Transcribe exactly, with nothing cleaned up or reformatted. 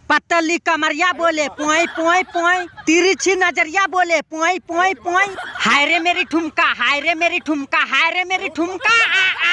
पतली कमरिया बोले पोई पोई पोई, तिरछी नजरिया बोले पोई पोई पोई। हाय रे मेरी ठुमका, हाय रे मेरी ठुमका, हाय रे मेरी ठुमका। आ, आ,